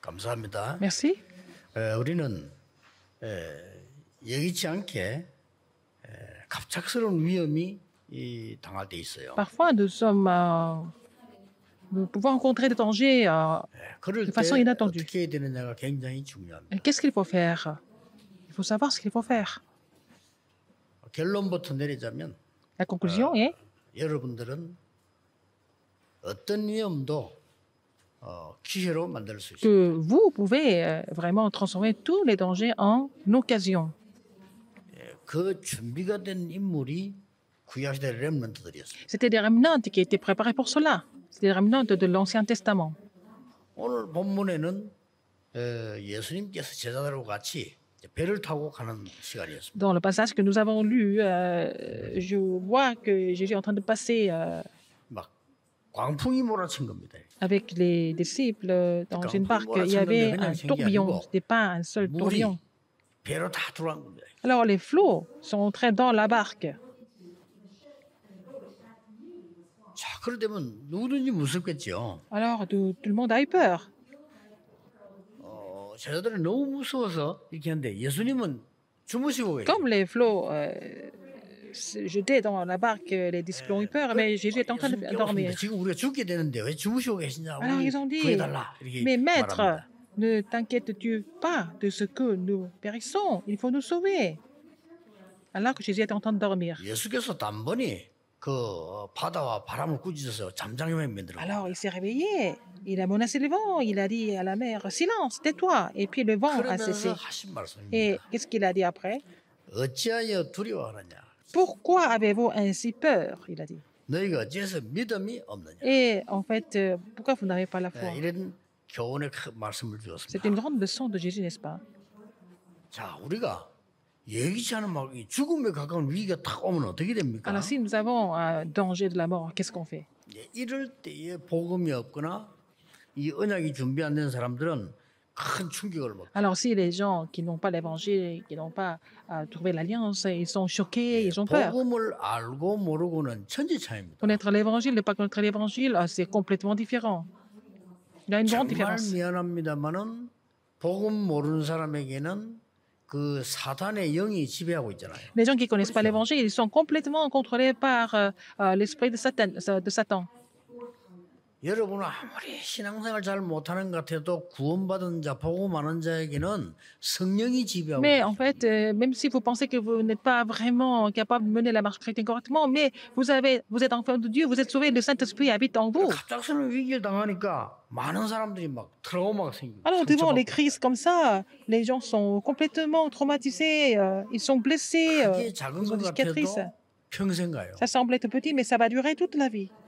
감사합니다. Merci. 우리는 예기치 않게 갑작스러운 위험이 당할 때 있어요. Parfois, nous pouvons rencontrer des dangers 그럴 de 때 façon inattendue. 어떻게 해야 되느냐가 굉장히 중요합니다. Et qu'est-ce qu'il faut faire? Il faut savoir ce qu'il faut faire. 결론부터 내리자면 La conclusion est 여러분들은 어떤 위험도 기회로 만들 수 있어요. que vous pouvez vraiment transformer tous les dangers en occasion. 그 준비가 된 인물이 구약시대 렘넌트들이었어요. C'était des remnants qui étaient préparés pour cela. C'était des remnants de l'Ancien Testament. 오늘 본문에는 예수님께서 제자들하고 같이 배를 타고 가는 시간이었습니다. Dans le passage que nous avons lu, je vois que Jésus est en train de passer 막 광풍이 몰아친 겁니다. avec les disciples dans une barque. Il y avait un tourbillon, ce n'était pas un seul tourbillon. 배로 다 들어간 겁니다. Alors les flots sont entrés dans la barque. 자, 그러면 누구든지 무섭겠죠. Alors tout le monde a eu peur. 제자들이 너무 무서워서 이렇게 하는데 예수님은 주무시고 계세요. Comme les flots se jetaient dans la barque, les disciples ont eu peur, mais Jésus est en train de dormir. 지금 우리가 죽게 되는데 왜 주무시고 계시냐? Alors ils ont dit, 구해달라. 이렇게 mais maître, 말합니다. ne t'inquiètes-tu pas de ce que nous périssons, il faut nous sauver. Alors que Jésus était en train de dormir. 예수께서 단번에 그 바다와 바람을 꾸짖어서 잠잠하게 만들어. Alors il s'est réveillé, il a menacé le vent, il a dit à la mer, silence, tais-toi. Et puis le vent a cessé. 그러면서 하신 말씀입니다. Et qu'est-ce qu'il a dit après? 어찌하여 두려워하느냐? Pourquoi avez-vous ainsi peur? Il a dit. 너희가 어찌해서 믿음이 없느냐? Et en fait, pourquoi vous n'avez pas la foi? 이런 교훈의 말씀을 C'est 주었습니다. une grande leçon de Jésus, n'est-ce pas? 자, 우리가 예기치 않은 막 죽음에 가까운 위기가 탁 오면 어떻게 됩니까? Alors si nous avons un danger de la mort, qu'est-ce qu'on fait? 이럴 때에 복음이 없거나 이 언약이 준비 안 된 사람들은 큰 충격을 먹고 Alors si les gens qui n'ont pas l'évangile, qui n'ont pas trouvé l'alliance, ils sont choqués, ils ont peur. 복음을 알고 모르고는 천지차이입니다. Connaître l'évangile, ne pas connaître l'évangile, c'est complètement différent. Il y a une grande 정말 différence. 미안합니다만은 복음 모르는 사람에게는 그 사단의 영이 지배하고 있잖아요. Les gens qui ne connaissent pas l'évangile, ils sont complètement contrôlés par l'esprit de Satan. 여러분은 아무리 신앙생활 잘 못하는 것 같아도 구원받은 자, 복음 아는 자에게는 성령이 지배하고 Mais en fait, même si vous pensez que vous n'êtes pas vraiment capable de mener la marche chrétienne correctement, mais vous êtes enfant de Dieu, vous êtes sauvé, le Saint-Esprit habite en vous. 갑작스러운 위기를 당하니까 많은 사람들이 막 트라우마가 생깁니다. Alors devant les crises comme ça, les gens sont complètement traumatisés, ils sont blessés, 그게 ils 작은 ont 것 des cicatrices. 같아도 평생 가요. Ça semble être petit, mais ça va durer toute la vie.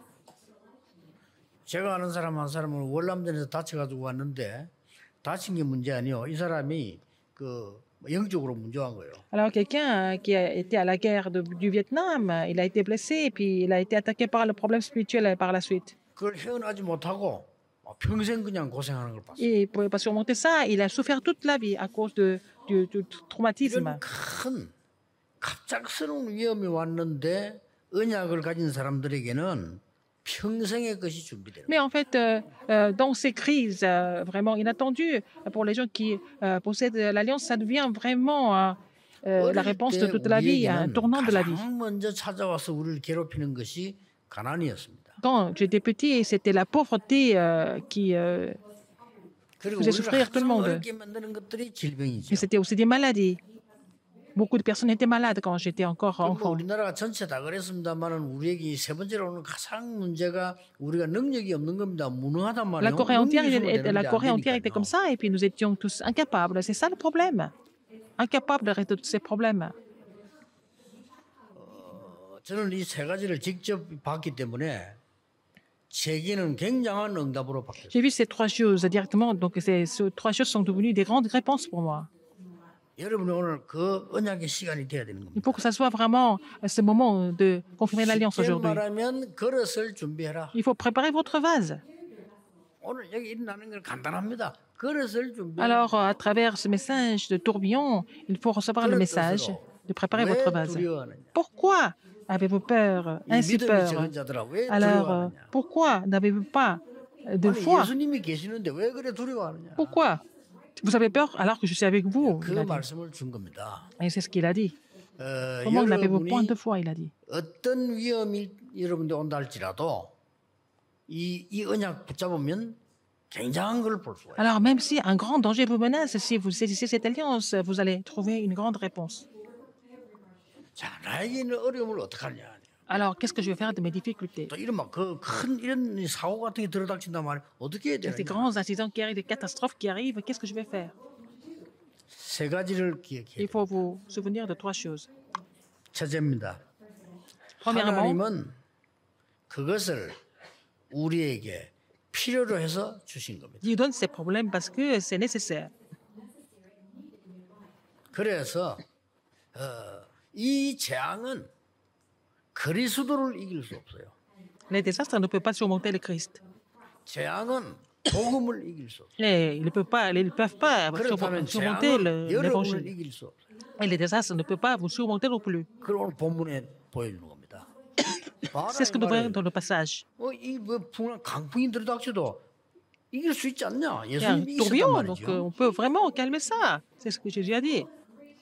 제가 아는 사람 한 사람은 월남전에서 다쳐가지고 왔는데 다친 게 문제 아니요. 이 사람이 그 영적으로 문제한 거예요. Alors quelqu'un qui a été à la guerre du Vietnam, il a été blessé, puis il a été attaqué par le problème spirituel par la suite. 그걸 헤어나지 못하고 평생 그냥 고생하는 걸 봤어요. Et il ne pouvait pas surmonter ça, il a souffert toute la vie à cause du traumatisme. 이런 큰 갑작스러운 위험이 왔는데 언약을 가진 사람들에게는 평생의 것이 준비되는 Mais en fait, dans ces crises vraiment inattendues, pour les gens qui possèdent l'alliance, ça devient vraiment la réponse de toute la vie, un tournant de la vie. 가장 먼저 찾아와서 우리를 괴롭히는 것이 가난이었습니다. Quand j'étais petit, c'était la pauvreté qui 그리고 faisait 우리를 souffrir tout le 항상 monde. 어렵게 만드는 것들이 질병이죠. Et c'était aussi des maladies. Beaucoup de personnes étaient malades quand j'étais encore 뭐 enfant. 우리나라가 전체 다 그랬습니다만은 우리에게 세 번째로 오는 가장 문제가 우리가 능력이 없는 겁니다. 무능하단 말이에요. La Corée entière, 능력이 있으면 되는데 la 안 Corée entière était 되니까요. comme ça, et puis nous étions tous incapables. C'est ça le problème. Incapables de résoudre ces problèmes. 저는 이 세 가지를 직접 봤기 때문에 세계는 굉장한 응답으로 바뀌었어요. J'ai vu ces trois choses directement, donc ces trois choses sont devenues des grandes réponses pour moi. 여러분이 오늘 그 언약의 시간이 돼야 되는 겁니다. Il faut que ça soit vraiment ce moment de confirmer l'alliance 쉽게 aujourd'hui. 말하면 그릇을 준비해라. Il faut préparer votre vase. 오늘 여기 일어나는 건 간단합니다. 그릇을 준비해라. Alors, à travers ce message de tourbillon, il faut recevoir le message de préparer 왜 votre vase. 두려워하느냐? Pourquoi avez-vous peur, 이 ainsi 믿음이 peur? 적은 자들아 왜 Alors, 두려워하느냐? pourquoi n'avez-vous pas de 아니 foi. 예수님이 계시는데 왜 그래 두려워하느냐? Pourquoi vous avez peur alors que je suis avec vous? 그 Il a dit. 말씀을 준 겁니다. Et c'est ce qu'il a dit. Comment n'avez-vous point de 여러분이 foi? Il a dit. 어떤 위험이 여러분들 온다 할지라도 이 언약 붙잡으면 굉장한 걸 볼 수가 있어요. Alors, même si un grand danger vous menace, si vous saisissez cette alliance, vous allez trouver une grande réponse. 자, 나에게 있는 어려움을 어떻게 하냐? Alors, qu'est-ce que je vais faire de mes difficultés? 또 이런 막그큰 이런 사고 같은 게 들어닥친단 말이야. 어떻게 해야 Ces 되냐? grands incidents qui arrivent, des catastrophes qui arrivent, qu'est-ce que je vais faire? 세 가지를 기억해야 Il 돼. faut vous souvenir de trois choses. 첫째입니다. Premièrement, 하나님은 그것을 우리에게 필요로 해서 주신 겁니다. Dieu donne ces problèmes parce que c'est nécessaire. 그래서 이 재앙은 그리스도를 이길 수 없어요. Les désastres ne peuvent pas surmonter le Christ. 재앙은 복음을 이길 수 없어요. Et ils ne peuvent pas 그렇다면 surmonter 재앙은 여러분을 l'évangile. 이길 수 없어요. Et les désastres ne peuvent pas vous surmonter non plus. 그걸 오늘 본문에 보여주는 겁니다. C'est ce que nous voyons dans le passage. 이뭐 강풍이 들어닥쳐도 이길 수 있지 않냐? Il y a un 예수님이 이겼단 tourbillon, donc 말이죠. on peut vraiment calmer ça. C'est ce que Jésus a dit.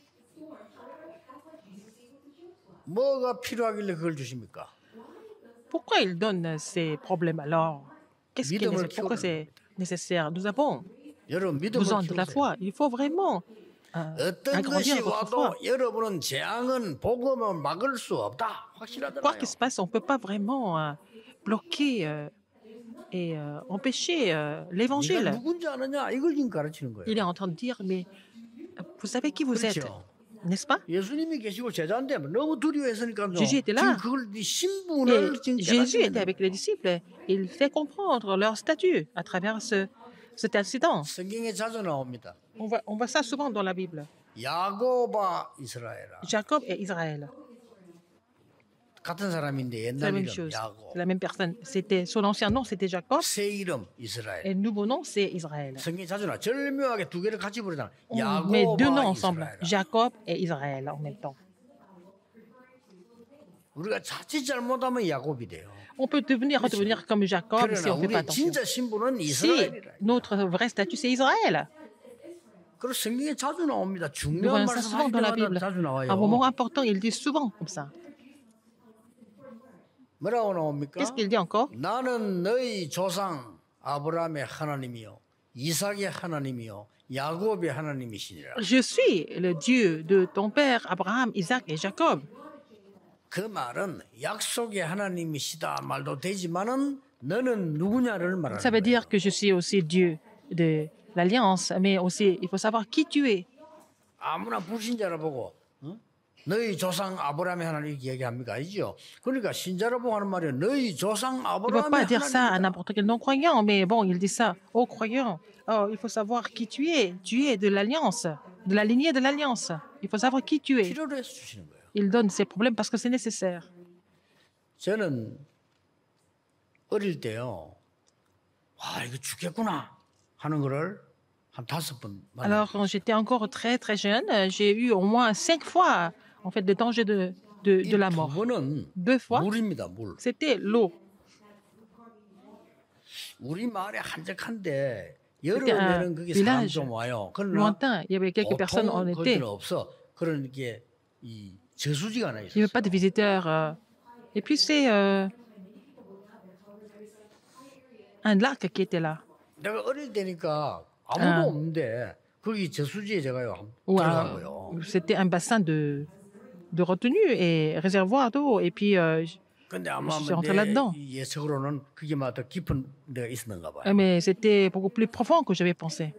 뭐가 필요하길래 그걸 주십니까? Pourquoi il donne ces problèmes alors? Qu'est-ce qui est 믿음을 nécessaire? Pourquoi 키우라는 c'est nécessaire? Nous avons 여러분 믿음을 besoin de la 키우세요. foi. Il faut vraiment 어떤 agrandir 것이 votre foi. 와도 여러분은 재앙은 복음을 막을 수 없다. Quoi 확실하잖아요. qu'il se passe, on ne peut pas vraiment bloquer et empêcher 네가 l'évangile. 누군지 아느냐? 이걸 지금 가르치는 거예요. Il est en train de dire, mais vous savez qui vous êtes, 그렇죠. n'est-ce pas? 예수님이 계시고 제자인데 너무 두려워했으니까 Jésus était là. 지금 그걸 네 신분을 Et 지금 Jésus 깨닫게 était 되는 avec les disciples. Il fait comprendre leur statut à travers cet incident. 성경에 자주 나옵니다. On voit ça souvent dans la Bible. 야고바 이스라엘아 Jacob et Israël. 같은 사람인데 C'est la 옛날 même 이름 chose. 야고 C'est la même personne. Son ancien nom, c'était Jacob. 새 이름 이스라엘. Et le nouveau nom, c'est Israël. 성경에 자주 나와. 절묘하게 두 개를 같이 부르잖아. On met deux noms 야고바 ensemble, 이스라엘아. Jacob et Israël en même temps. 우리가 자칫 잘못하면 야곱이 돼요. On peut redevenir comme Jacob si 그러나 on ne fait pas 우리 attention. 진짜 신분은 Si 이스라엘이라. notre vrai statut, c'est Israël. 그리고 성경에 자주 나옵니다. Nous 중요한 voyons ça 말씀 souvent 할 dans la 때마다 Bible. 자주 À un 나와요. moment important, il dit souvent comme ça. 뭐라고 나옵니까? Qu'est-ce qu'il dit encore? 나는 너희 조상 아브라함의 하나님이요 이삭의 하나님이요 야곱의 하나님이시니라. Je suis le Dieu de ton père Abraham, Isaac et Jacob. 그 말은 약속의 하나님이시다 말도 되지만은 너는 누구냐를 말하는 Ça veut 거예요. dire que je suis aussi Dieu de l'alliance, mais aussi il faut savoir qui tu es. 아무나 불신자를 보고 너희 조상 아브라함의 하나님 이렇게 얘기합니까? 아니죠. 그러니까 신자를 보고 하는 말이 너희 조상 Il ne va 아브라함의 pas dire ça à 하나님. n'importe quel non-croyant, mais bon, il dit ça aux croyants. Oh, il faut savoir qui tu es. Tu es de l'alliance, de la lignée de l'alliance. Il faut savoir qui tu es. 필요로 해서 주시는 거예요. Il donne ces problèmes parce que c'est nécessaire. 저는 어릴 때요. 와 이거 죽겠구나 하는 거를 한 5번 Alors, quand j'étais encore très très jeune, j'ai eu au moins 5 fois en fait le danger de la 두 mort. 번은 2 fois, 물입니다. 물. c'était l'eau. 우리 마을에 한적한데 C'était un 여름에는 거기 사람 village 좀 와요. 그러나 lointain. Il y avait quelques personnes en 보통 été. 거기는 없어. 그런 게 이 저수지가 하나 Il n'y avait 있었어. pas de visiteurs. Et puis c'est un lac qui était là. 내가 어릴 때니까 아무도 아. 없는데 거기 저수지에 제가요 Où, 들어간 거예요. c'était un bassin de retenue et réservoir d'eau. Et puis, 근데 아마 Je suis rentré là-dedans. 내 예측으로는 그게 막 더 깊은 데가 있었는가 봐요. mais c'était beaucoup plus profond que j'avais pensé.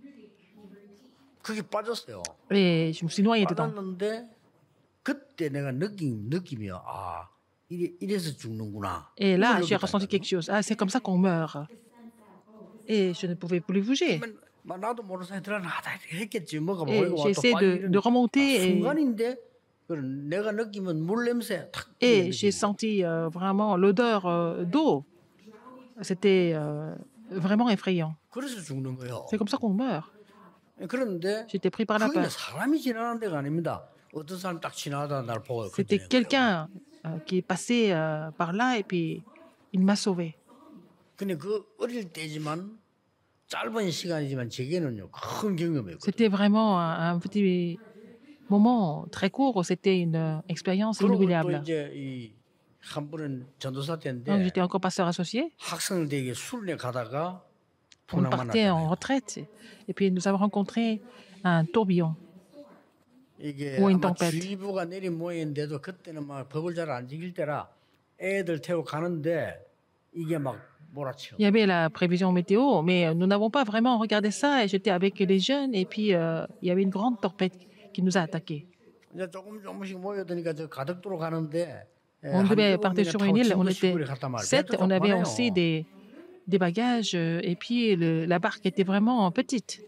그게 빠졌어요. Et je me suis noyé dedans. 빠졌는데 그때 내가 느낌이요. 아 이래서 죽는구나. Et là, 이걸 j'ai 느꼈다니까요. ressenti quelque chose. Ah, c'est comme ça qu'on meurt. Et je ne pouvais plus bouger. 막 나도 모르는 사이 들어가다 했겠지. 뭐가 Et 보이고 j'ai essayé de remonter. 순간인데 내가 느끼면 물 냄새 탁. Et j'ai senti vraiment l'odeur d'eau. C'était vraiment effrayant. 그래서 죽는 거예요. C'est comme ça qu'on meurt. 그런데 J'étais pris par la 그게 peur. 사람이 지나가는 데가 아닙니다. 어떤 사람 딱 지나가다 날 보고 C'était quelqu'un qui est passé par là et puis il m'a sauvé. 근데 그 어릴 때지만 짧은 시간이지만 제게는요 큰 경험이었거든요. C'était vraiment un petit moment très court, c'était une expérience 그리고 또 inoubliable. 이제 이 한 번은 전도사 Donc 때인데 j'étais encore pasteur associé. 학생들에게 수련회 가다가 On 풍랑 partait en 만났잖아요. retraite et puis nous avons rencontré un tourbillon 이게 ou une 아마 tempête. 주의보가 내린 모양인데도 그때는 막 법을 잘 안 지킬 때라 애들 태워 가는데 이게 막 몰아치고 Il y avait la prévision météo, mais nous n'avons pas vraiment regardé ça et j'étais avec les jeunes et puis il y avait une grande tempête qui nous a attaqués. 이제 조금씩 모여드니까 저 가덕도로 가는데 On devait partir sur une île, on était 시골에 갔단 말이에요. 7, on avait aussi des bagages et puis la barque était vraiment petite.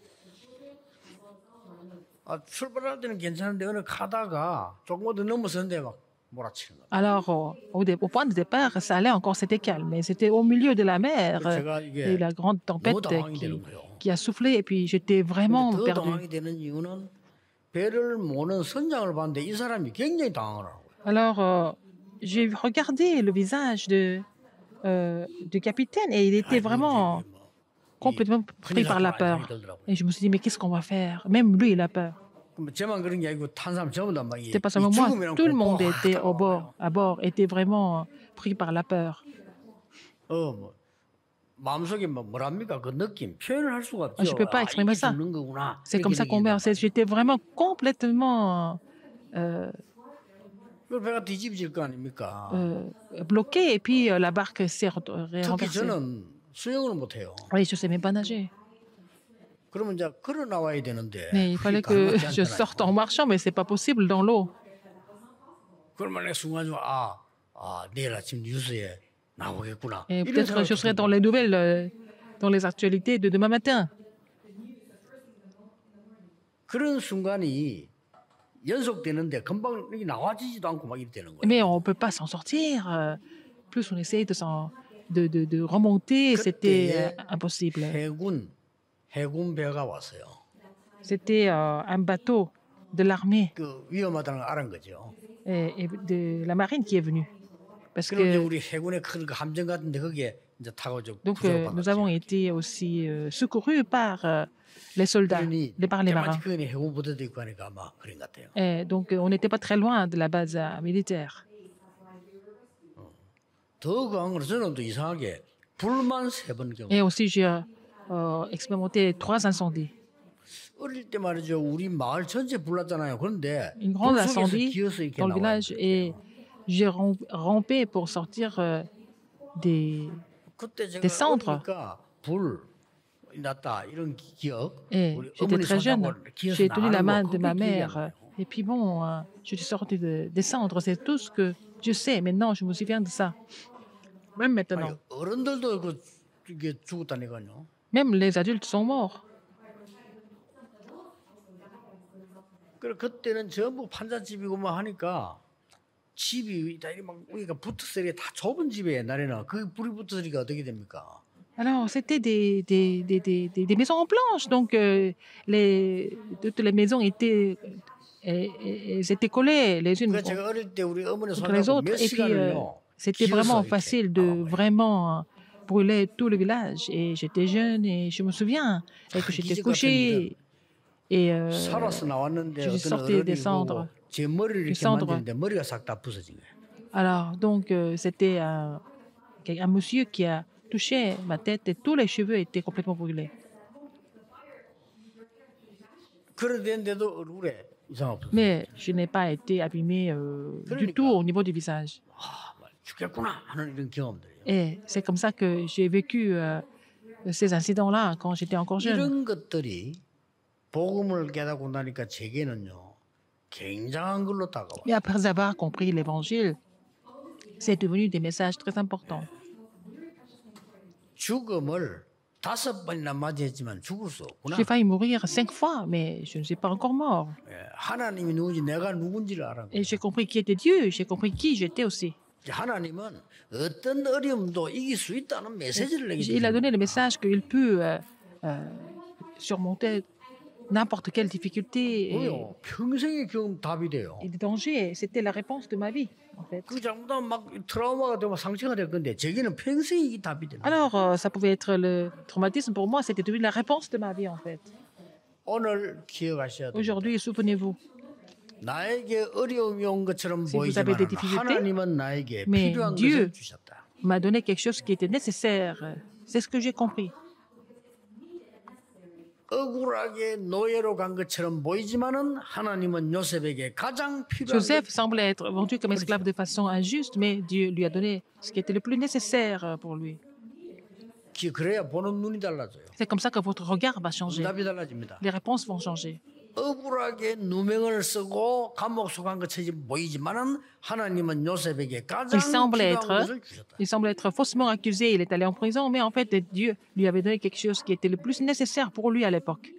아, 출발할 때는 괜찮은데 어느 가다가 조금 더 넘어섰는데 막 몰아치는 거예요. Alors, au point de départ, ça allait encore, c'était calme, mais c'était au milieu de la mer 제가 et 이게 la grande tempête 너무 당황이 되는 거예요. qui a soufflé et puis j'étais vraiment 더 perdu. 당황이 되는 이유는 배를 모는 선장을 봤는데 이 사람이 굉장히 당황을 하고 Alors, j'ai regardé le visage du capitaine et il était vraiment complètement pris par la peur. Et je me suis dit, mais qu'est-ce qu'on va faire? Même lui, il a peur. 그럼 저만 그런 게 아니고 탄 사람 전부 다막 C'était pas seulement moi, tout le monde était à bord, était vraiment pris par la peur. 뭐 마음속에 뭐랍니까 그 느낌 표현을 할 수가 없죠. Je ne peux pas exprimer 이게 ça. 죽는 거구나. C'est comme ça qu'on meurt. J'étais vraiment complètement 그 배가 뒤집질 거 아닙니까? bloqué et puis la barque s'est 특히 renversée. 저는 수영을 못 해요. Oui, je ne sais même pas nager. 그러면 이제 걸어 나와야 되는데 Mais il fallait que je sorte en marchant, mais ce n'est pas possible dans l'eau. 그러면 순간적으로 내일 아침 뉴스에 나오겠구나. Et 이런 peut-être 생각이 je serai dans 들어요. les nouvelles, dans les actualités de demain matin. 그런 순간이 연속되는데 금방 이게 나와지지도 않고 막 이렇게 되는 거예요. Mais on ne peut pas s'en sortir. Plus on essaye de remonter, c'était impossible. 해군 배가 왔어요. C'était un bateau de l'armée 그 위험하다는 걸 알은 거죠. et de la marine qui est venu. Parce 그럼 이제 que 우리 해군의 큰 그 함정 같은데 거기에 이제 타고 저 donc 구조를 nous avons 받았죠. été aussi secourus par les soldats, 그러니 par les marins. 때마침 거기는 해군 부대도 있고 하니까 아마 그런 것 같아요. Et donc on n'était pas très loin de la base militaire. 더 강한 건 저는 또 이상하게 불만 3번 경험. Et aussi j'ai expérimenté 3 incendies. 어릴 때 말이죠. 우리 마을 전체 불났잖아요. 그런데 Une grande 불 속에서 incendie 기어서 이렇게 dans le 나와요. village et j'ai rampé pour sortir 그때 제가 des cendres. 어리니까 불 났다 이런 기억. Et 우리 j'étais 어머니 très jeune. 손잡고 기어서 J'ai tenu la 나가는 main 거 de ma 그게 기억이 안 mère. 나요. Et puis bon, je suis sortie des cendres. C'est tout ce que je sais. Maintenant, je me souviens de ça. Même maintenant. 아니, 어른들도 이게 죽었다니까요. Même les adultes sont morts. 그래 그때는 전부 판잣집이고 뭐 하니까 집이 다 막 우리가 붙어서 다 좁은 집에 옛날에는 그 불이 붙으니까 어떻게 됩니까? Alors, c'était des maisons en planches. Donc, toutes les maisons elles étaient collées les unes 그러니까 제가 어릴 때 우리 어머니 contre les 손잡고 autres. 몇 Et puis, 시간을요. c'était 기어서 vraiment 이렇게 facile 나온 de 거예요. vraiment brûler tout le village. Et j'étais jeune et je me souviens et que j'étais 기적 같은 couchée. Et 살아서 나왔는데 je suis 어떤 sortie des 어른이 cendres. 보고 제 머리를 이렇게 cendres. 만지는데 머리가 싹 다 부서진 거예요. alors, donc, c'était un monsieur qui a touché ma tête et tous les cheveux étaient complètement brûlés. 그런데도 얼굴에 이상 없었어요. Mais je n'ai pas été abîmée du tout au niveau du visage. 죽겠구나 하는 이런 경험들이에요. Et c'est comme ça que j'ai vécu ces incidents-là quand j'étais encore jeune. 이런 것들이 복음을 깨닫고 나니까 제게는요 굉장한 걸로 다가와. Mais après avoir compris l'évangile, c'est devenu des messages très importants. 죽음을 5번이나 맞이했지만 죽을 수 없구나. J'ai failli mourir 5 fois, mais je ne suis pas encore mort. 예, 하나님이 누군지 내가 누군지를 알아. Et j'ai compris qui était Dieu, j'ai compris qui j'étais aussi. 하나님은 어떤 어려움도 이길 수 있다는 메시지를 내게 Il a donné le message qu'il peut surmonter n'importe quelle difficulté 뭐요? 평생의 경험 답이 돼요. et des dangers, c'était la réponse de ma vie, en fait. 그 잘못하면 막 트라우마가 되고 상처가 될 건데 제게는 평생이 이 답이 되는 거예요. Alors, ça pouvait être le traumatisme pour moi, c'était devenu la réponse de ma vie, en fait. 오늘 기억하셔야 돼요. Aujourd'hui, souvenez-vous, 나에게 어려움이 온 것처럼 Si vous 보이지만 avez des difficultés, 하나님은 나에게 mais 필요한 Dieu 것을 주셨다. m'a donné quelque chose qui était nécessaire. C'est ce que j'ai compris. 억울하게 노예로 간 것처럼 보이지만은 하나님은 요셉에게 가장 필요한 Joseph 것, semblait être vendu comme esclave de façon injuste, mais Dieu lui a donné ce qui était le plus nécessaire pour lui. 그래야 보는 눈이 달라져요. C'est comme ça que votre regard va changer. 답이 달라집니다. Les réponses vont changer. 억울하게 누명을 쓰고 감옥 속한 것처럼 보이지만은 하나님은 요셉에게 가장 필요한 것을 주셨다. Il semble être faussement accusé, il est allé en prison, mais en fait, Dieu lui avait donné quelque chose qui était le plus nécessaire pour lui à l'époque.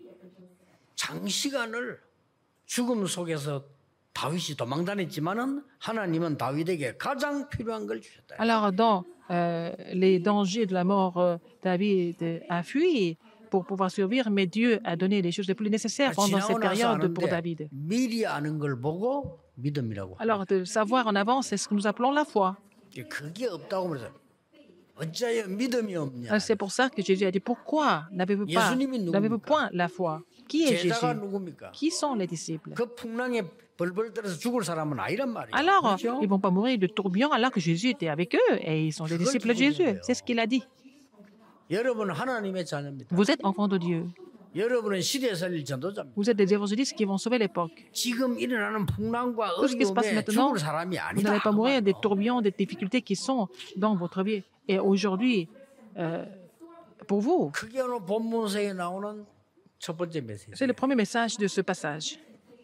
장시간을 죽음 속에서 다윗이 도망다녔지만은 하나님은 다윗에게 가장 필요한 걸 주셨다. Alors, dans les dangers de la mort, David a fui pour pouvoir survivre, mais Dieu a donné les choses les plus nécessaires pendant cette période pour David. 미리 아는 걸 보고 믿음이라고. Alors, de savoir en avance, c'est ce que nous appelons la foi. 그게 없다고 그래서 어찌하여 믿음이 없냐? C'est pour ça que Jésus a dit, pourquoi n'avez-vous point la foi? Qui est Jésus? 제자가 누굽니까? Qui sont les disciples? 그 풍랑에 벌벌 떨어서 죽을 사람은 아니란 말이에요. Alors, 그렇죠? ils ne vont pas mourir de tourbillon alors que Jésus était avec eux et ils sont des disciples de Jésus. C'est ce qu'il a dit. 여러분은 하나님의 자녀입니다. Vous êtes enfants de Dieu. 여러분은 시대에 살릴 전도자입니다. Vous êtes des évangélistes qui vont sauver l'époque. 지금 일어나는 풍랑과 Tout ce qui se passe 어려움에 maintenant, 죽을 사람이 vous 아니다. n'allez pas mourir des tourbillons, des difficultés qui sont dans votre vie. Et aujourd'hui, pour vous, 그게 오늘 본문서에 나오는 첫 번째 메시지. c'est le premier message de ce passage.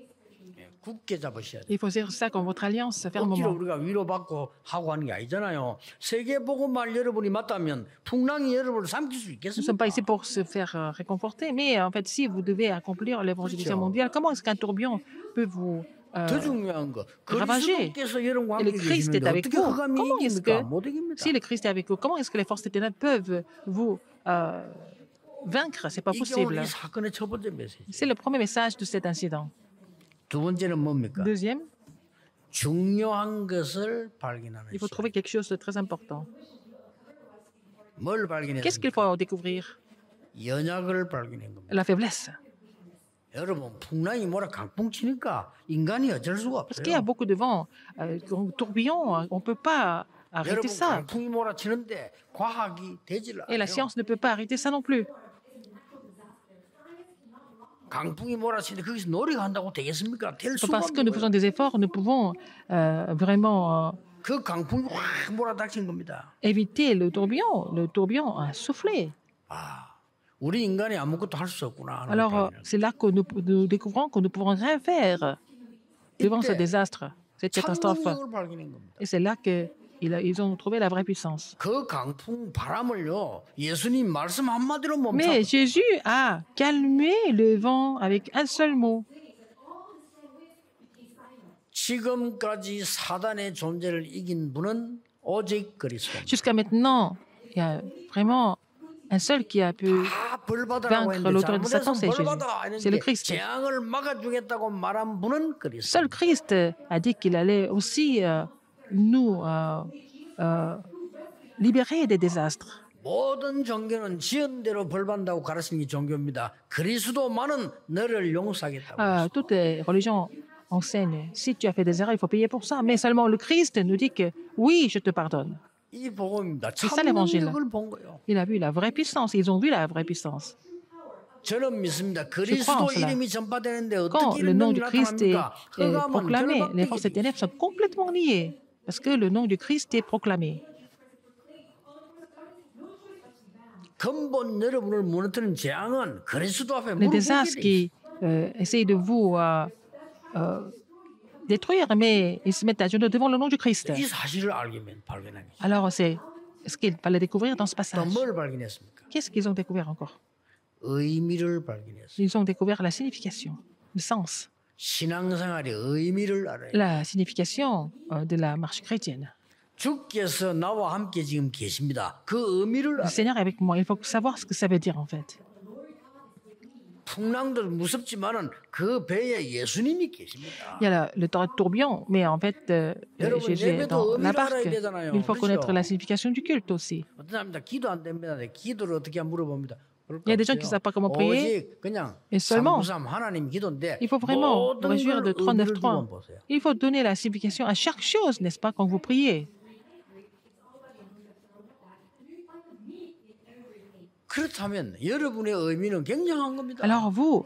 굳게 잡으셔야 돼요. Il faut dire ça comme votre alliance 억지로 fermement. 우리가 위로받고 하고 하는 게 아니잖아요. 세계복음만 여러분이 맞다면 풍랑이 여러분을 삼킬 수 Nous ne 있겠습니까? sommes pas ici pour se faire réconforter, mais en fait, si vous devez accomplir l'évangélisation mondiale, comment est-ce qu'un tourbillon peut vous 더 중요한 거 ravagé. 그리스도께서 여러분과 Et le 함께 Christ est 계시는데 avec 어떻게 vous. 흑암이 Comment est-ce 이깁니까? que, 못 이깁니다. si le Christ est avec vous, comment est-ce que les forces des ténèbres peuvent vous vaincre? C'est pas 이게 possible. 오늘 이 사건의 첫 번째 메시지. C'est le premier message de cet incident. 두 번째는 뭡니까? Deuxième, 중요한 것을 발견하는 il faut 시간. trouver quelque chose de très important. 뭘 Qu'est-ce qu'il 발견했습니까? faut découvrir? 연약을 발견한 겁니다. La faiblesse. 여러분 풍랑이 뭐라 강풍 치니까 인간이 어쩔 수가 Parce qu'il y a 없어요. beaucoup de vent, tourbillon, on ne peut pas arrêter 여러분 ça. 강풍이 몰아치는데 과학이 되질 Et la 않아요. science ne peut pas arrêter ça non plus. 강풍이 몰아치는데 거기서 놀이가 한다고 되겠습니까? 될 수가 Parce que 없는 nous 거예요. faisons des efforts, nous pouvons vraiment 그 강풍이 확 몰아닥친 겁니다. éviter le tourbillon. Le tourbillon a soufflé. 아, 우리 인간이 아무것도 할 수 없구나. 하는 Alors, 발견을. c'est là que nous découvrons que nous ne pouvons rien faire devant ce désastre, cette catastrophe. 참능력을 발견한 겁니다. Et c'est là qu'ils ont trouvé la vraie puissance. 그 강풍 바람을요, 예수님 말씀 한마디로 Mais 멈췄어요. Jésus a calmé le vent avec un seul mot. 지금까지 사단의 존재를 이긴 분은 오직 그리스도. Jusqu'à maintenant, il y a vraiment un seul qui a pu 다 벌받으라고 vaincre 했는데 l'autorité de 잘못해서 Satan, c'est Jésus. 벌받아 C'est le 했는데 Christ. 재앙을 막아주겠다고 말한 분은 그리스도. Seul Christ a dit qu'il allait aussi nous libérer des désastres. 모든 종교는 지연대로 벌받는다고 가르치는 게 종교입니다. 그리스도만은 너를 용서하겠다고. Toutes les religions enseignent, si tu as fait des erreurs, il faut payer pour ça. Mais seulement le Christ nous dit que oui, je te pardonne. 이 복음입니다. C'est ça l'évangile. 참능력을 본 거예요. Il a vu la vraie puissance. Ils ont vu la vraie puissance. 저는 믿습니다. crois en 그리스도 cela. 이름이 전파되는데 Quand 어떻게 le 이런 nom 능력이 du Christ est 나타납니까? 흑암은 proclamé, les forces des 절망되게 ténèbres sont complètement liées. Parce que le nom du Christ est proclamé. 근본 여러분을 무너뜨리는 재앙은 그리스도 앞에 Les 무릎 désastres 꿇게 돼 qui essayent de vous détruire, mais ils se mettent à genoux devant le nom du Christ. 있어요. 이 사실을 알기면 발견하기. Alors, c'est ce qu'il fallait découvrir dans ce passage. 또뭘 발견했습니까? Qu'est-ce qu'ils ont découvert encore? 의미를 발견했어요. Ils ont découvert la signification, le sens, 신앙생활의 의미를 알아요. la signification de la marche chrétienne. 주께서 나와 함께 지금 계십니다. 그 의미를 Le 알아요. Seigneur est avec moi. Il faut savoir ce que ça veut dire en fait. 풍랑도 무섭지만은 그 배에 예수님이 계십니다. Il y a le tourbillon, mais en fait, 여러분 Jésus est dans 예배도 la 의미를 알아야 barque. 되잖아요. Il faut connaître 그렇죠? la signification du culte aussi. 어떤 사람들 기도 안 됩니다. 기도를 어떻게 물어봅니다. Il y a des gens qui ne savent pas comment prier. 오직 그냥 Et seulement, 393 하나님 기도인데 il faut vraiment 모든 réjouir de 걸 의미를 393. 두고 보세요. Il faut donner la signification à chaque chose, n'est-ce pas, quand vous priez. 그렇다면 여러분의 의미는 굉장한 겁니다. Alors vous,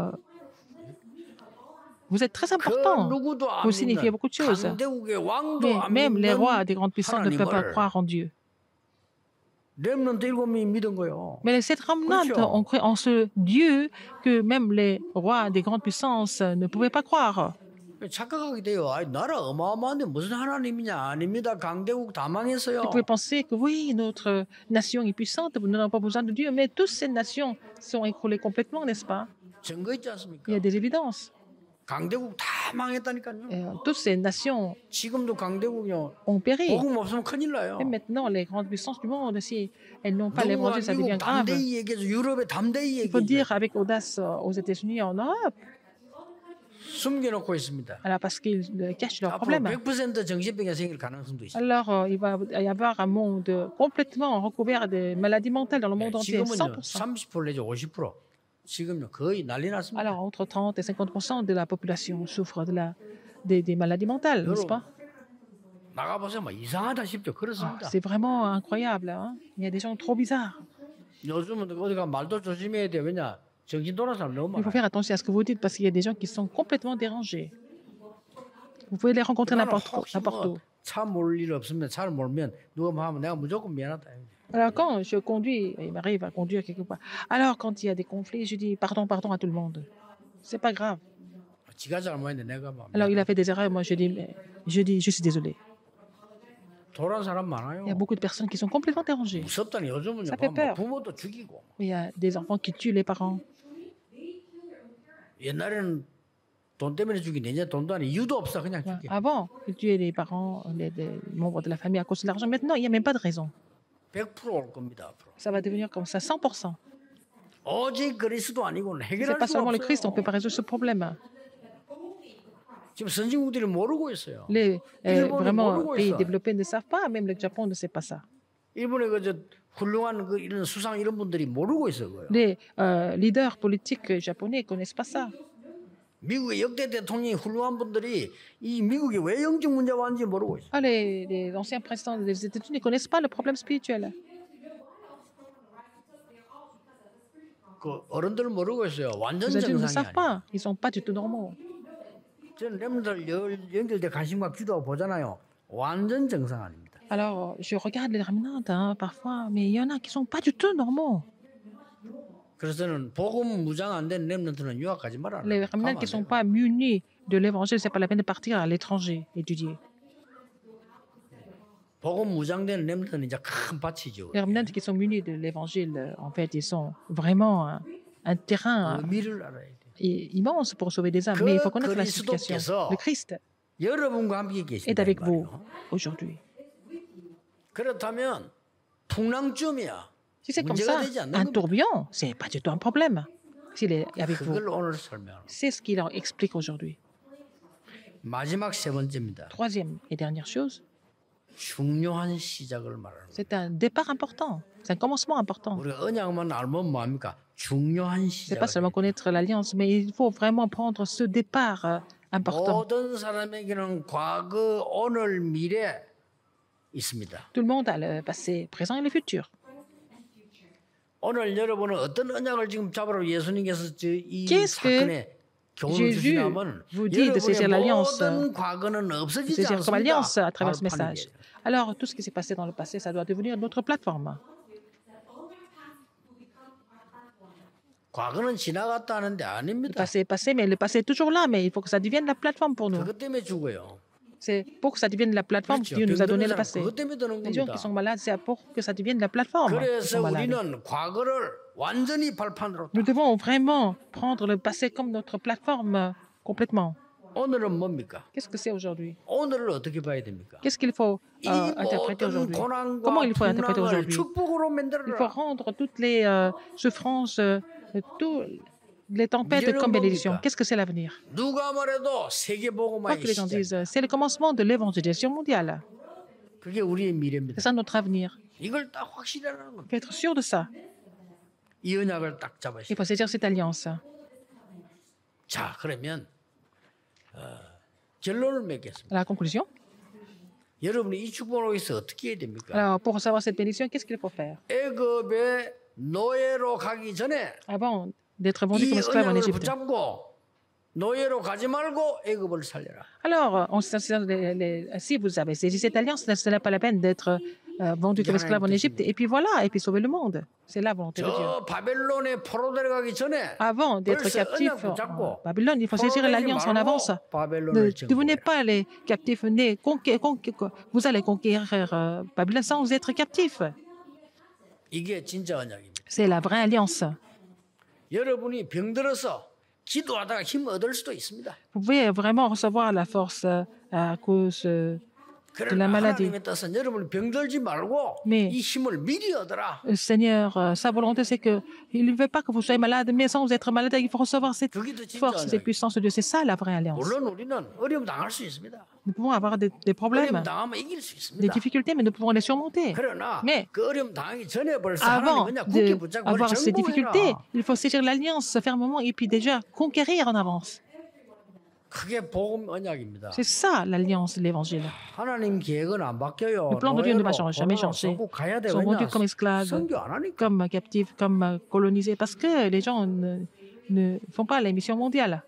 vous êtes très 그 important. 누구도 안 Vous signifiez 믿는 beaucoup de choses. 강대국의 왕도 Mais 안 même les rois 믿는 des grandes puissances ne peuvent pas 하나님을 croire en Dieu. 렘넌트 7명이 믿은 거예요. Mais les sept remnants 그렇죠. ont cru en ce Dieu que même les rois des grandes puissances ne pouvaient pas croire. 착각하게 돼요. 아이, 나라 어마어마한데 무슨 하나님이냐? 아닙니다. 강대국 다 망했어요. Vous pouvez penser que oui, notre nation est puissante, nous n'avons pas besoin de Dieu, mais toutes ces nations sont écroulées complètement, n'est-ce pas? 증거 있지 않습니까? Il y a des évidences. 강대국 다 망했다니까요. Toutes ces nations 지금도 강대국이요. ont péri. 복음 없으면 큰일 나요. Et maintenant, les grandes puissances du monde, si elles n'ont pas 누가 l'évangile, ça 미국 devient grave. 담대히 얘기해서 유럽에 담대히 Il faut 얘기해서 dire avec audace aux États-Unis et en Europe, 숨겨놓고 있습니다. alors parce qu'ils cachent leurs 앞으로 problèmes. 100% 정신병이 생길 가능성도 있어요. Alors, il va y avoir un monde complètement recouvert de maladies mentales dans le monde entier, 지금은요 100%. 30% 내지 50%. 지금요 거의 난리 났습니다. Alors, entre 30 et 50% de la population souffre des maladies mentales, n'est-ce pas? 나가보세요. 뭐 이상하다 싶죠. 그렇습니다. C'est vraiment incroyable. Hein? Il y a des gens trop bizarres. 요즘은 어디가 말도 조심해야 돼. 왜냐 정신 돌아서 사람 너무 Il faut 많아요. faire attention à ce que vous dites parce qu'il y a des gens qui sont complètement dérangés. Vous pouvez les rencontrer n'importe où. 차 몰 일 없으면 차를 몰면 누가 뭐 하면 내가 무조건 미안하다. Alors, quand je conduis, il m'arrive à conduire quelque part. Alors, quand il y a des conflits, je dis pardon, pardon à tout le monde. C'est pas grave. 지가 잘못했는데 내가 막 Alors, il a fait des erreurs, moi je dis, je suis désolé. 돌아온 사람 많아요. Il y a beaucoup de personnes qui sont complètement dérangées. 무섭다니 요즘은요. Ça fait peur. 부모도 죽이고. Il y a des enfants qui tuent les parents. 옛날에는 돈 때문에 죽이는데 이제 돈도 아니 이유도 없어 그냥 죽여. Avant, ils tuaient les parents, les membres de la famille à cause de l'argent. Maintenant, il n'y a même pas de raison. 100%올 겁니다 앞으로. Ça va devenir comme ça, 100%. 오직 그리스도 아니고는 C'est 해결할 pas 수가 seulement le Christ, on ne 없어요. peut pas résoudre ce problème. 지금 선진국들이 모르고 있어요. Les 일본이 vraiment 모르고 pays 있어. développés ne savent pas, même le Japon ne sait pas ça. 일본의 그저 훌륭한 그 이런 수상 이런 분들이 모르고 있어 그요. Les leaders politiques japonais ne connaissent pas ça. 미국의 역대 대통령이 훌륭한 분들이 이 미국이 왜 영적 문제가 왔는지 모르고 있어. Ah, les anciens présidents des États-Unis ne connaissent pas le problème spirituel. 그 어른들은 모르고 있어요. 완전 Les adultes ne 정상이 savent 아니에요. pas. Ils ne sont pas du tout normaux. 저는 렘들 연결돼 관심과 기도하고 보잖아요. 완전 정상 아닙니다. Alors, je regarde les remnants parfois, mais il y en a qui ne sont pas du tout normaux. 그래서 저는 복음 무장 안 된 렘넌트는 유학 가지 말아라. Les remnants qui ne sont pas munis de l'évangile, ce n'est pas la peine de partir à l'étranger étudier. 복음 무장된 렘넌트는 이제 큰 밭이죠. Les remnants qui sont munis de l'évangile, en fait, ils sont vraiment un terrain 의미를 알아야 돼. immense pour sauver des âmes. Mais il faut connaître la signification. Le Christ 여러분과 함께 est 계신다. avec vous aujourd'hui. 그렇다면 풍랑쯤이야. Si c'est comme 문제가 ça, 되지 않는 un 겁니다. tourbillon, ce n'est pas du tout un problème s'il est avec vous. 그걸 오늘 설명합니다. C'est ce qu'il leur explique aujourd'hui. 마지막 세 번째입니다. Troisième et dernière chose, 중요한 시작을 말하는 거예요. c'est un départ important. C'est un commencement important. 우리가 언약만 알면 뭐합니까? 중요한 C'est 시작. pas seulement connaître l'alliance, mais il faut vraiment prendre ce départ important. 모든 사람에게는 과거, 오늘, 미래 있습니다. Tout le monde a le passé, présent et le futur. 오늘 여러분은 어떤 언약을 지금 잡으러 예수님께서 이 Qu'est-ce que 사건에 교훈을 Jésus 주시냐면 vous dit de saisir 여러분의 l'alliance, 모든 과거는 없어지지 saisir comme 않습니다. alliance à travers ce 발판이 message. 돼요. Alors, tout ce qui s'est passé dans le passé, ça doit devenir notre plateforme. 과거는 지나갔다 하는데 Le 아닙니다. passé est passé, mais le passé est toujours là, mais il faut que ça devienne la plateforme pour nous. 그것 때문에 죽어요. C'est pour que ça devienne la plateforme que 그렇죠. Dieu nous a donné 병드는 le 사람 passé. 그것 때문에 드는 Les gens 겁니다. qui sont malades, c'est pour que ça devienne la plateforme. qui 그래서 sont malades. 우리는 과거를 완전히 발판으로 Nous devons vraiment prendre le passé comme notre plateforme complètement. 오늘은 뭡니까? Qu'est-ce que c'est aujourd'hui? 오늘을 어떻게 봐야 됩니까? Qu'est-ce qu'il faut 이 interpréter 모든 aujourd'hui? 고난과 Comment il faut interpréter 풍랑을 aujourd'hui? 축복으로 Il faut 만들어라. rendre toutes les souffrances, tout les tempêtes comme bénédiction. Qu'est-ce que c'est l'avenir? 누가 말해도 세계 Quoi 복음화의 que les gens 시작. disent, c'est le commencement de l'évangélisation mondiale. 그게 우리의 미래입니다. C'est ça notre avenir. 이걸 딱 확실히 하는 Il 겁니다. faut être sûr de ça. 이 언약을 딱 잡으시오. Il faut saisir cette alliance. 자, 그러면 결론을 맺겠습니다. À la conclusion, 여러분이 이 축복을 위해서 어떻게 해야 됩니까? alors pour recevoir cette bénédiction, qu'est-ce qu'il faut faire? 애굽의 노예로 가기 전에 Avant d'être vendu 이 comme esclave en 언약을 Égypte. 붙잡고 노예로 가지 말고 애굽을 살려라. Alors, si vous avez saisi cette alliance, ce n'est pas la peine d'être vendu comme esclave en Égypte. Et puis voilà, et puis sauver le monde. C'est la volonté de Dieu. 저 바벨론에 포로 데려가기 전에 Avant d'être 벌써 captif 언약 붙잡고 en Babylone, il faut saisir 포로 l'alliance en 되지 avance. 말고 바벨론을 Ne devenez 정복해라. pas les captifs nés. Vous allez conquérir Babylone sans être captif. 이게 진짜 언약입니다. C'est la vraie alliance. 여러분이 병들어서 기도하다가 힘 얻을 수도 있습니다. Vous pouvez vraiment recevoir la force à cause de la 그러나 maladie. 하나님의 뜻은 여러분이 병들지 말고 Mais- 이 힘을 미리 얻어라. Le Seigneur, sa volonté, c'est qu'il ne veut pas que vous soyez malade, mais sans être malade, il faut recevoir cette 그게 더 진짜 force, cette 언약이에요. puissance de Dieu. C'est ça la vraie alliance. 물론 우리는 어려움 당할 수 있습니다. Nous pouvons avoir des problèmes, 어려움 당하면 이길 수 des 있습니다. difficultés, mais nous pouvons les surmonter. 그러나 Mais 그 어려움 당하기 전에 벌써 avant 하나님 그냥 굳게 d'avoir 붙잡고 그걸 ces difficultés, 정복해라. il faut saisir l'alliance fermement et puis déjà conquérir en avance. 그게 복음 언약입니다. C'est ça l'alliance de l'évangile. 하나님 계획은 안 바뀌어요. Le plan de Dieu ne va 노예로, jamais 포로로 changer. 선고 가야 돼. Ils sont vendus 왜냐? comme esclaves, 선교 안 하니까. comme captifs, comme colonisés, parce que les gens ne font pas les missions mondiales.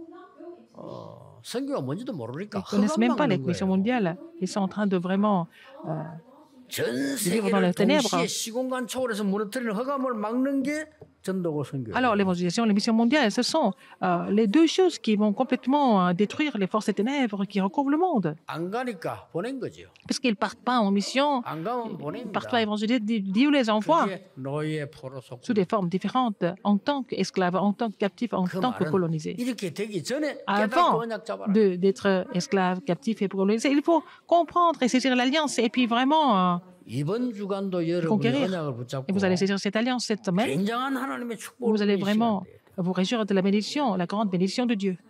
선교가 뭔지도 모르니까 Ils ne connaissent même pas les 흑암 missions 거예요. mondiales. Ils sont en train de vraiment 전 vivre dans les 세계를 ténèbres. 동시에 시공간 초월해서 무너뜨리는 흑암을 막는 게 전도고 선교예요. Alors, l'évangélisation et les missions mondiales, ce sont les deux choses qui vont complètement détruire les forces des ténèbres qui recouvrent le monde. 안 가니까 보낸 거죠. Parce qu'ils ne partent pas en mission, 안 가면 ils ne 보냅니다. partent pas évangéliser, Dieu les envoie 그게 노예 포로 속고 sous des formes différentes, en tant qu'esclaves, en tant que captifs, en 그 tant que 말은 colonisés. 이렇게 되기 전에 깨닫고 Avant 언약 잡아라. d'être esclaves, captifs et colonisés, il faut comprendre et saisir l'alliance et puis vraiment, 이번 주간도 여러분이 conquérir. 언약을 Et 붙잡고 vous allez saisir cette alliance cette semaine. 굉장한 하나님의 축복을 Vous allez 누리는 vraiment 시간이에요. vous réjouir de la bénédiction, la grande bénédiction de Dieu.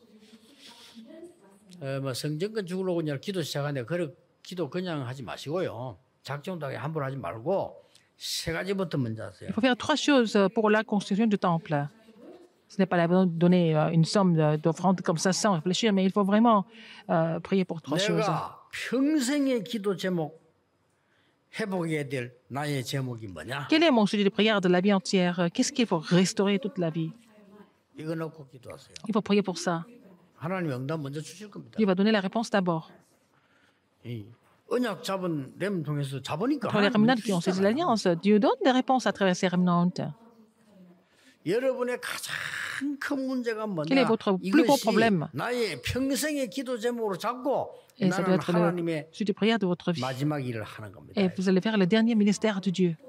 뭐 성전권 죽으려고 그냥 기도 시작하는데 그 기도 그냥 하지 마시고요. 작정도 하게 함부로 하지 말고 세 가지부터 먼저 하세요. Il faut faire trois choses pour la construction du temple. Ce n'est pas la peine de donner une somme d'offrande comme ça sans réfléchir, mais il faut vraiment prier pour trois choses. 내가 평생의 기도 제목 회복해야 될 나의 제목이 뭐냐? Quel est mon sujet de prière de la vie entière? Qu'est-ce qu'il faut restaurer toute la vie? 이거 놓고 기도하세요. Il faut prier pour ça. 하나님 응답 먼저 주실 겁니다. Il va donner la réponse d'abord. 이 언약 잡은 렘 통해서 잡으니까 Pour les 하나님 remnants qui ont saisi 주시잖아요. l'alliance, Dieu donne des réponses à travers ces remnants. 여러분의 가장 큰 문제가 Quel est 뭐냐? votre plus gros 이것이 problème? 나의 평생의 기도 제목으로 잡고 Et ça doit 나는 être le 하나님의 sujet de prière de votre vie. 마지막 일을 하는 겁니다. Et vous allez faire le dernier ministère de Dieu.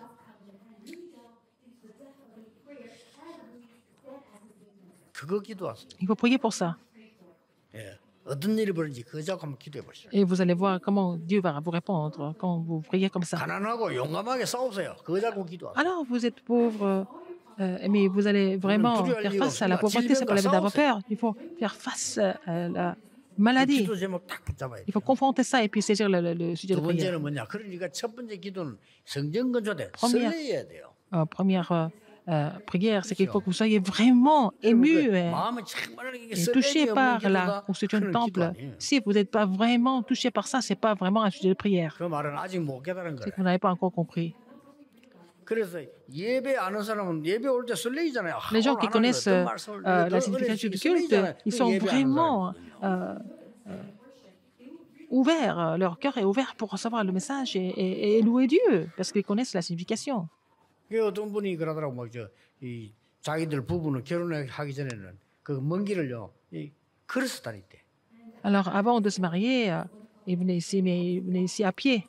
그거 기도하세요. Il faut prier pour ça. 예. 어떤 일이 벌어진지 그거 잡고 한번 기도해 보시죠. Et vous allez voir comment Dieu va vous répondre quand vous priez comme ça. 가난하고 용감하게 싸우세요. 그거 잡고 기도하세요. Alors, vous êtes pauvre, mais vous allez vraiment faire face à la pauvreté, c'est pas la peine d'avoir peur. Il faut faire face à la 그 maladie. 기도 제목 딱 붙잡아야 Il 돼요. faut confronter ça et puis saisir le sujet 두 de prière. 번째는 뭐냐? 그러니까 첫 번째 기도는 성전 건조대 Première. 설레야 돼요. Première prière, c'est qu'il faut que vous soyez vraiment ému 마음이 정말 이게 et touché 설레게 par 없는 la 기도가 construction du 그런 기도 temple. 아니에요. Si vous n'êtes pas vraiment touché par ça, c'est pas vraiment un sujet de prière. 그 말은 아직 못 깨달은 C'est 거예요. que vous n'avez pas encore compris. 그래서 예배 아는 사람은 예배 올 때 설레이잖아요. Les gens 오늘 qui connaissent 하나님 어떤 말씀을 la 더 signification 은혜 du 주시기 culte, 설레이잖아요. ils 그 sont 예배 아는 vraiment 사람은요. ouverts, leur cœur est ouvert pour recevoir le message et louer Dieu, parce qu'ils connaissent la signification. 그 어떤 분이 그러더라고 이 자기들 부부는 결혼하기 전에는 그 먼 길을요 걸어서 다녔대. Alors, avant de se marier, ils venaient ici, mais ils venaient ici à pied.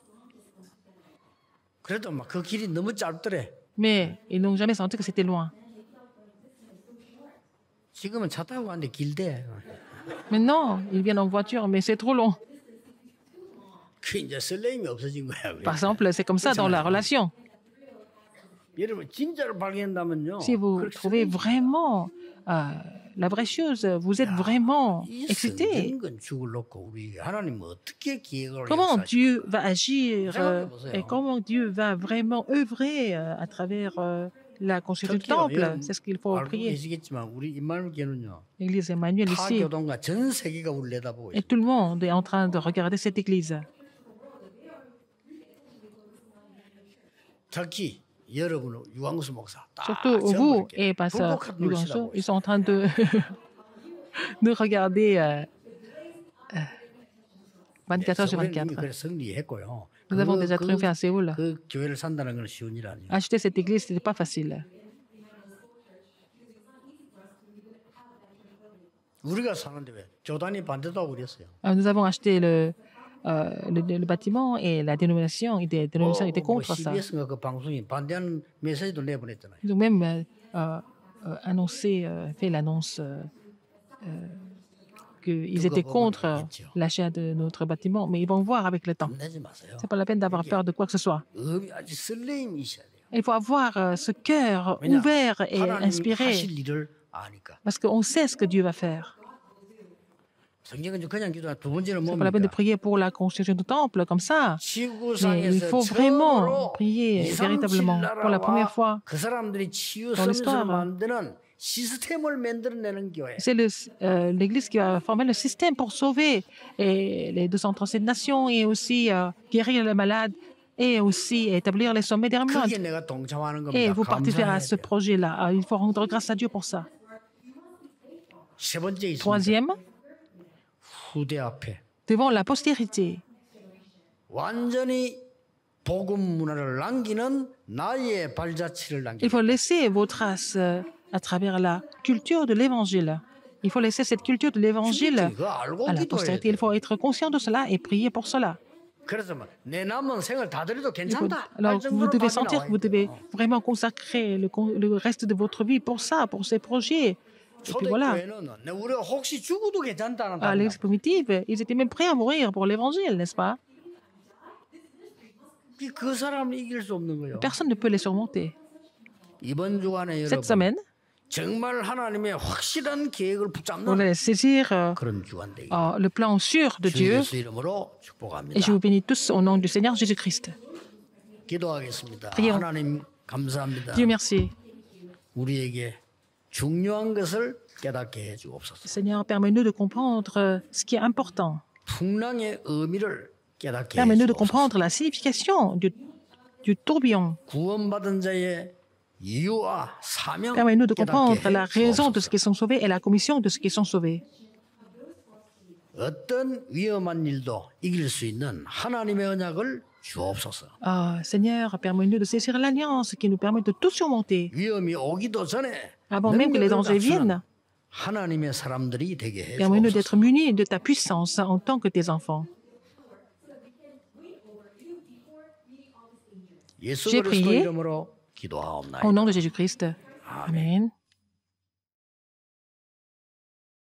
그래도 막 그 길이 너무 짧더래. Mais ils n'ont jamais senti que c'était loin. 지금은 차 타고 가는데 길대. Maintenant, ils viennent en voiture, mais c'est trop long. 그 이제 설레임이 없어진 거야. Par exemple, c'est comme ça dans la relation. 여러분 진짜로 발견한다면요. Si vous 그렇게 trouvez vraiment la vraie chose, vous êtes vraiment 이 excité. 성경 건축을 놓고 우리 하나님 어떻게 기획을 Comment 역사하실까? Dieu va agir 생각해보세요. et comment Dieu va vraiment œuvrer à travers la construction du temple. C'est ce qu'il faut 알고 prier. 계시겠지만 우리 임마누엘 교회는요. L'église Emmanuel 타 ici, 교동과 전 세계가 우리 내다보고 et 있어요. tout le monde est en train de regarder cette église. 특히 여러분 유광수 목사 딱 Surtout 전부 vous 이렇게 et Pasteur 불꽃 눈을 Luganso, 쳐다보고 ils 있어요. sont en train de, de regarder 24 heures sur 우리는 이미 24. 그래 승리했고요. Nous avons déjà triomphé à Séoul. 그 교회를 산다는 건 쉬운 일 아니에요. Acheter cette église, ce n'était pas facile. 우리가 사는데 왜 교단이 반대도 하고 그랬어요. Nous avons acheté le bâtiment et la dénomination, et des dénominations étaient contre ça. CBS가 그 방송이 반대하는 메시지도 내보냈잖아요. Ils ont même annoncé, fait l'annonce qu'ils étaient contre l'achat de notre bâtiment, mais ils vont voir avec le temps. 내지 마세요. Ce n'est pas la peine d'avoir peur de quoi que ce soit. 아주 설레임이 있어야 돼요. Il faut avoir ce cœur 왜냐? ouvert et 하나님이 inspiré, 하실 일을 아니까. parce qu'on sait ce que Dieu va faire. 성경은 그냥 기도하 두 번째는 Ce n'est pas la peine de 뭡니까? prier pour la construction du temple comme ça. Mais il 지구상에서 faut vraiment 처음으로 prier véritablement pour la première fois. 그 사람들이 치유 dans l'histoire. 섬에서 만드는 시스템을 만들어내는 교회. C'est l'Église qui va former le système pour sauver les 237 nations et aussi guérir les malades et aussi établir les sommets des remnants. 그게 내가 동참하는 Et 겁니다. vous participez à 감사해야 ce 돼요. projet-là. Il faut rendre grâce à Dieu pour ça. 세 번째 있습니다. Troisième, 후대 앞에 devant la postérité. 완전히 복음 문화를 남기는 나의 발자취를 Il 남기는. faut laisser vos traces à travers la culture de l'Évangile. Il faut laisser cette culture de l'Évangile 그거 알고 à la 기도해야 postérité. Il 돼요. faut être conscient de cela et prier pour cela. 그래서 뭐내 남은 생을 다 드려도 Il faut- 괜찮다. alors, 할 vous 정도로 devez 답이 sentir 나와 que vous devez 있대요. vraiment consacrer le reste de votre vie pour ça, pour ces projets. Et puis voilà. 초대교회는 우리가 혹시 죽어도 괜찮다는 À 답이 l'église primitive, ils étaient même prêts à mourir pour l'évangile, n'est-ce pas? 그 사람을 이길 수 없는 거예요. Personne ne peut les surmonter. 이번 주간에 Cette 여러분 semaine, 정말 하나님의 확실한 계획을 vous 붙잡는 allez saisir 그런 주간 되기. le plan sûr de 주 Dieu. 예수 이름으로 Et 축복합니다. je vous bénis tous au nom du Seigneur Jésus-Christ. 기도하겠습니다. prions. 하나님 감사합니다. Dieu merci. 우리에게 중요한 것을 깨닫게 해주옵소서. Seigneur, permets-nous de comprendre ce qui est important. 풍랑의 의미를 깨닫게 Permets-nous de 해주옵소서. comprendre la signification du tourbillon. 구원받은 자의 이유와 사명 Permets-nous de 깨닫게 comprendre la raison de 해주옵소서. ceux qui sont sauvés et la commission de ceux qui sont sauvés. 어떤 위험한 일도 이길 수 있는 하나님의 언약을 주옵소서. Seigneur, permets-nous de saisir l'alliance qui nous permet de tout surmonter. 위험이 오기도 전에 Avant même que les dangers viennent, 하나님의 사람들이 되게 permets-nous 해주옵소서. d'être munis de ta puissance en tant que tes enfants. 예수 J'ai 그리스도 prié 이름으로 기도하옵나이다. Au nom de Jésus-Christ. Amen.